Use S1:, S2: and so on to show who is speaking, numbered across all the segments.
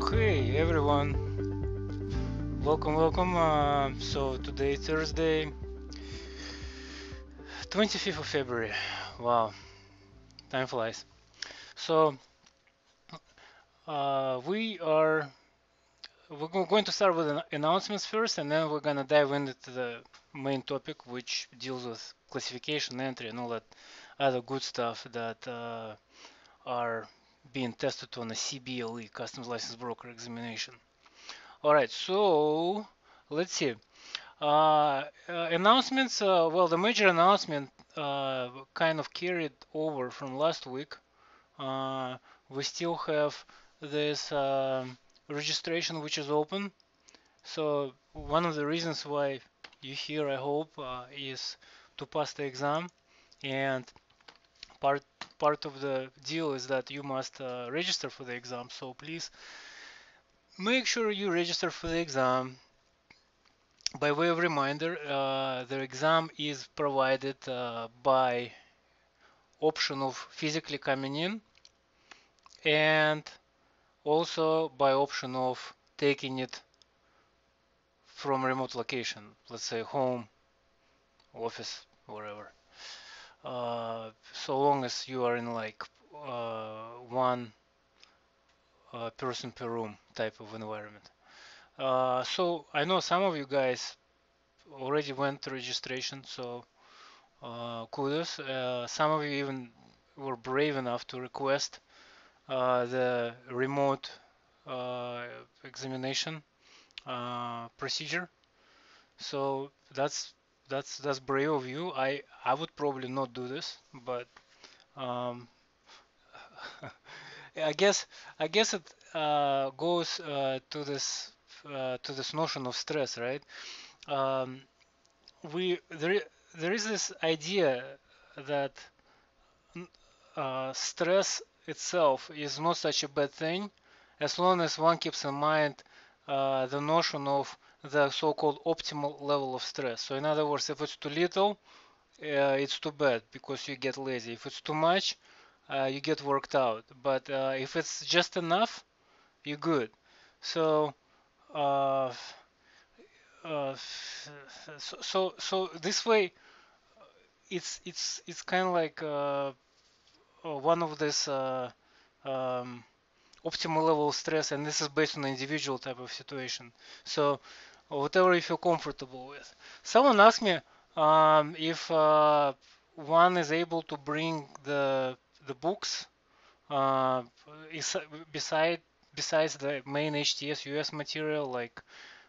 S1: Hey everyone, welcome. So today Thursday, 25th of February. Wow, time flies. So we are going to start with announcements first, and then we're gonna dive into the main topic, which deals with classification, entry, and all that other good stuff that are being tested on a CBLE, Customs License Broker examination. All right, so let's see. Announcements. Well, the major announcement kind of carried over from last week. Uh, we still have this registration which is open. So one of the reasons why you're here, I hope, is to pass the exam. And part part of the deal is that you must register for the exam. So please make sure you register for the exam. By way of reminder, the exam is provided by option of physically coming in and also by option of taking it from remote location, let's say home, office, wherever. So long as you are in like one person per room type of environment. So I know some of you guys already went to registration, so kudos. Some of you even were brave enough to request the remote uh, examination procedure. So that's brave of you. I would probably not do this, but um, I guess it goes to this notion of stress, right? Um, we there is this idea that stress itself is not such a bad thing as long as one keeps in mind the notion of the so-called optimal level of stress. So in other words, if it's too little, it's too bad because you get lazy. If it's too much, you get worked out. But if it's just enough, you're good. So, uh, uh, so this way, it's kind of like one of this um, optimal level of stress, and this is based on individual type of situation. So whatever you feel comfortable with. Someone asked me if one is able to bring the books uh, beside besides the main HTS US material, like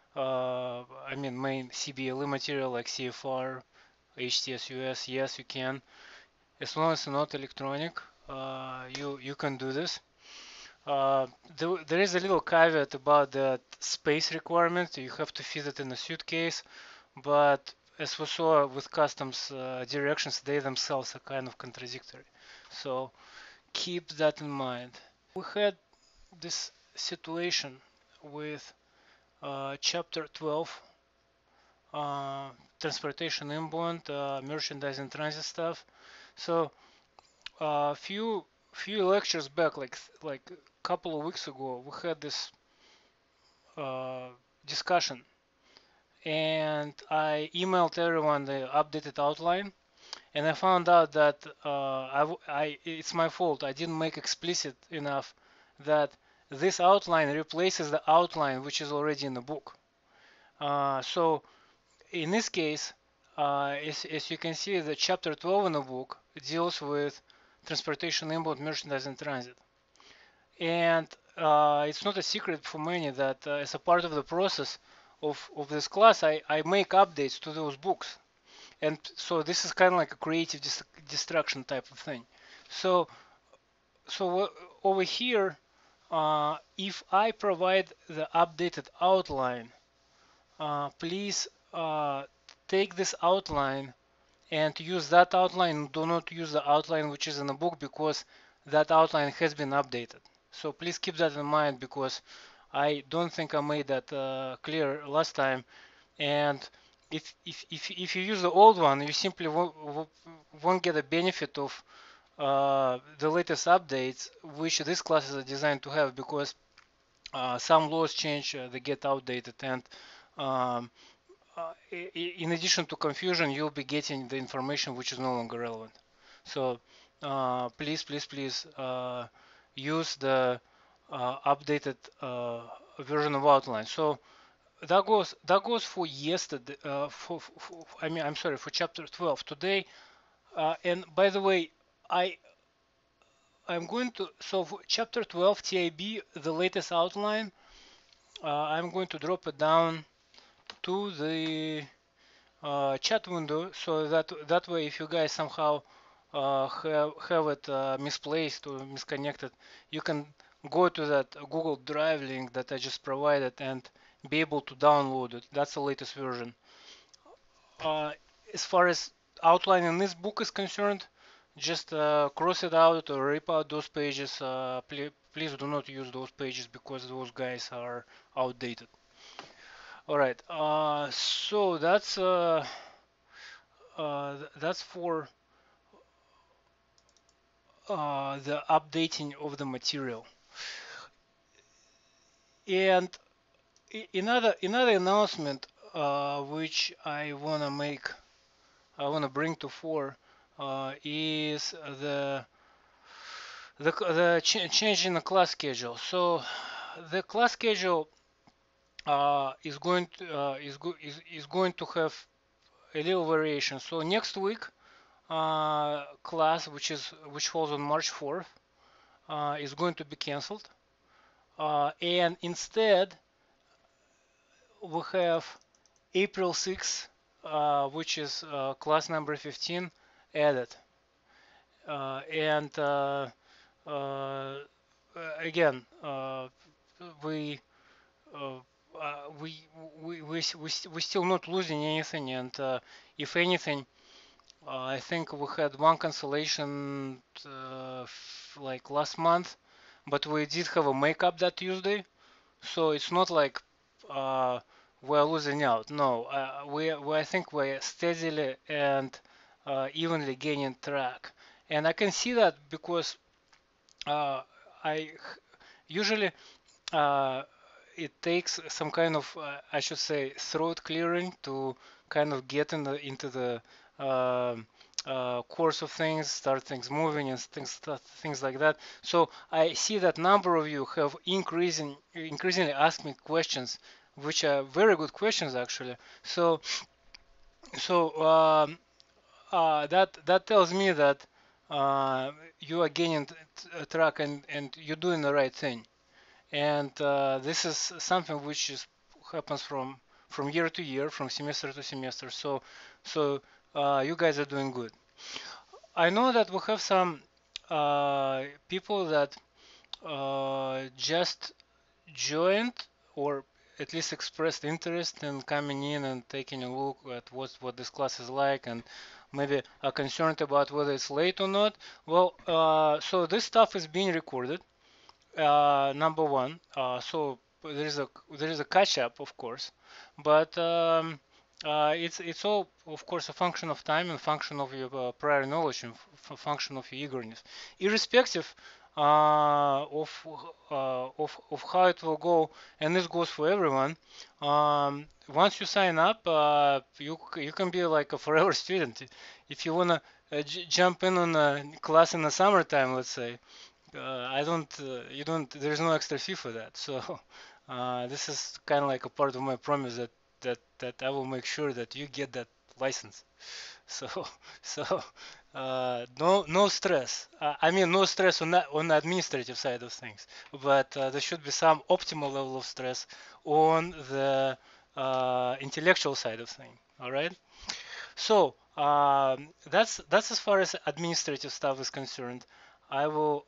S1: I mean main CBLE material like CFR, HTS US. Yes, you can, as long as it's not electronic. You can do this. Uh, there is a little caveat about the space requirement. You have to fit it in a suitcase, but as we saw with customs directions, they themselves are kind of contradictory. So keep that in mind. We had this situation with Chapter 12, uh, transportation inbound, merchandise and transit stuff. So a few lectures back, like a couple of weeks ago, we had this uh, discussion, and I emailed everyone the updated outline, and I found out that it's my fault. I didn't make explicit enough that this outline replaces the outline which is already in the book. So in this case, as you can see, the chapter 12 in the book deals with transportation, inbound, merchandise, and transit. And it's not a secret for many that as a part of the process of this class, I make updates to those books. And so this is kind of like a creative destruction type of thing. So, so over here, if I provide the updated outline, please take this outline and use that outline. Do not use the outline which is in the book because that outline has been updated. So please keep that in mind because I don't think I made that clear last time. And if you use the old one, you simply won't get a benefit of the latest updates, which these classes are designed to have, because some laws change, they get outdated, and um, in addition to confusion, you'll be getting the information which is no longer relevant. So please use the updated version of Outline. So that goes for yesterday. I mean, I'm sorry, for chapter 12 today. And by the way, I I'm going to, so for chapter 12 TIB, the latest outline, I'm going to drop it down to the chat window, so that way, if you guys somehow have it misplaced or misconnected, you can go to that Google Drive link that I just provided and be able to download it. That's the latest version. Uh, as far as outlining this book is concerned, just cross it out or rip out those pages. Please do not use those pages because those guys are outdated. All right. So that's for the updating of the material. And another announcement which I wanna bring to fore is the change in the class schedule. So the class schedule is going to have a little variation. So next week class which falls on March 4th is going to be cancelled, and instead we have April 6th, which is class number 15, added. And uh, again, we, uh, we, we still not losing anything, and if anything, I think we had one cancellation like last month, but we did have a makeup that Tuesday, so it's not like uh, we're losing out. No, we I think we're steadily and evenly gaining track, and I can see that because uh, I usually uh, it takes some kind of I should say throat clearing to kind of get into the um course of things, start things moving and things like that. So I see that number of you have increasingly asked me questions, which are very good questions actually. So that tells me that you are gaining track and you're doing the right thing. And this is something which happens from year to year, from semester to semester. So you guys are doing good. I know that we have some people that just joined or at least expressed interest in coming in and taking a look at what this class is like, and maybe are concerned about whether it's late or not. Well, so this stuff is being recorded, number one. So there is a catch up, of course, but it's all, of course, a function of time and function of your prior knowledge and function of your eagerness, irrespective of how it will go. And this goes for everyone. Once you sign up, you can be like a forever student. If you wanna jump in on a class in the summertime, let's say, I don't, you don't, there's no extra fee for that. So this is kind of like a part of my promise that I will make sure that you get that license. So, so no stress. I mean, no stress on on the administrative side of things, but there should be some optimal level of stress on the intellectual side of things. All right. So that's as far as administrative stuff is concerned. I will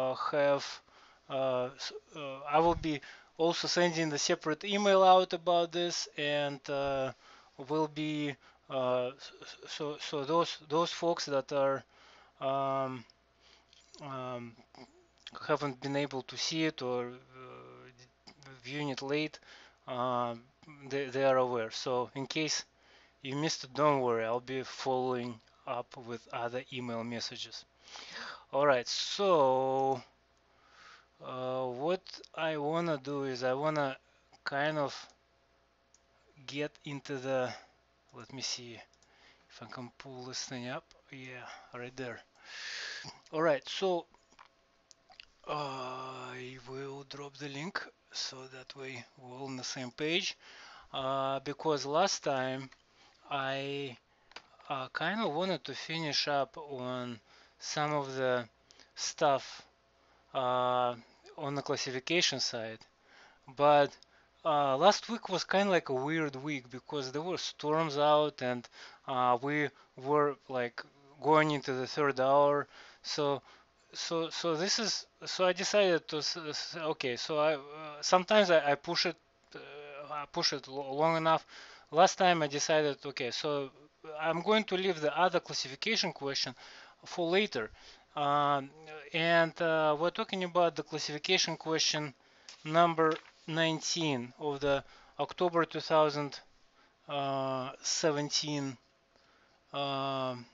S1: I will be also sending a separate email out about this, and will be so those folks that are um, um, haven't been able to see it or viewing it late, um, they are aware. So in case you missed it, don't worry, I'll be following up with other email messages. All right, so What I wanna do is I wanna kind of get into the, let me see if I can pull this thing up. Yeah, right there. All right, so I will drop the link so that way we're all on the same page. Because last time I kind of wanted to finish up on some of the stuff on the classification side, but last week was kind of like a weird week because there were storms out and we were like going into the third hour. So so I decided to okay. So sometimes I push it long enough. Last time I decided okay. So I'm going to leave the other classification question for later. Um, and we're talking about the classification question number 19 of the October 2017 um,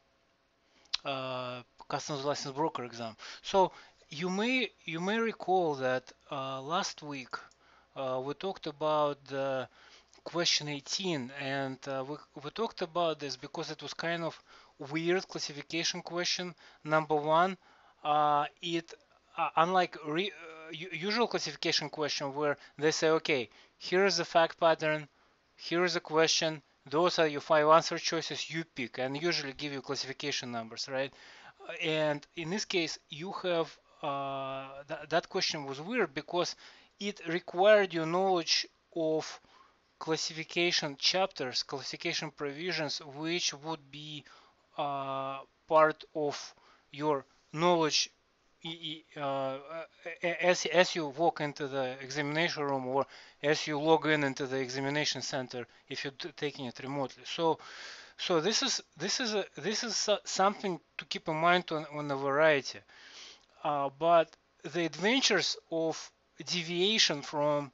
S1: customs license broker exam. So you may recall that last week we talked about the question 18, and we talked about this because it was kind of weird classification question. Number one, it unlike usual classification question where they say, okay, here is the fact pattern, here is a question, those are your 5 answer choices, you pick, and usually give you classification numbers, right? And in this case, you have that question was weird because it required your knowledge of classification chapters, classification provisions, which would be part of your knowledge as you walk into the examination room or as you log in into the examination center if you're taking it remotely. So this is something to keep in mind on the variety. But the adventures of deviation from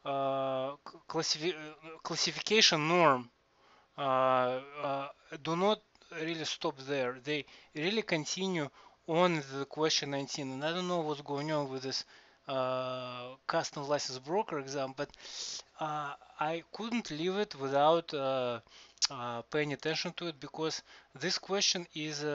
S1: classification norm do not really stop there. They really continue on the question 19. And I don't know what's going on with this custom license broker exam, but I couldn't leave it without paying attention to it because this question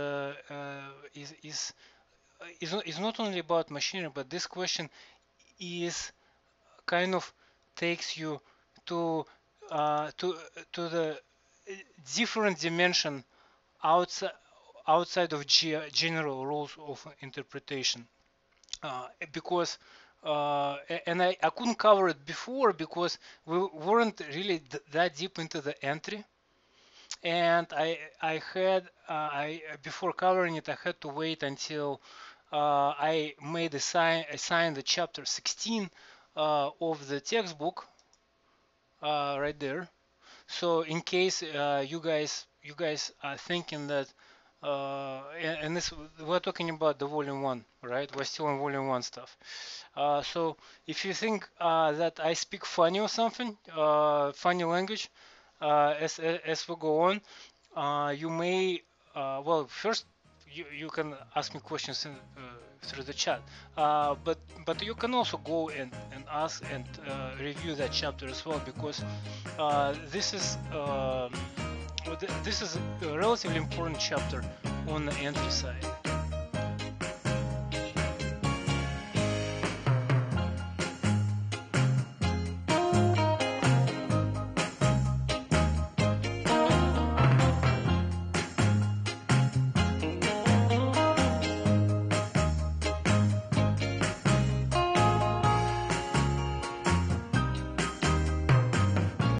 S1: is not only about machinery, but this question is kind of takes you to uh, to to the different dimension outside outside of general rules of interpretation because and I couldn't cover it before because we weren't really that deep into the entry, and I had I before covering it I had to wait until I made assign the chapter 16 of the textbook right there. So in case you guys are thinking that and this we're talking about the volume one, right? We're still on volume one stuff. So if you think that I speak funny or something, funny language, as we go on, you may well first you can ask me questions through the chat, but you can also go and ask and review that chapter as well because this is this is a relatively important chapter on the entry side.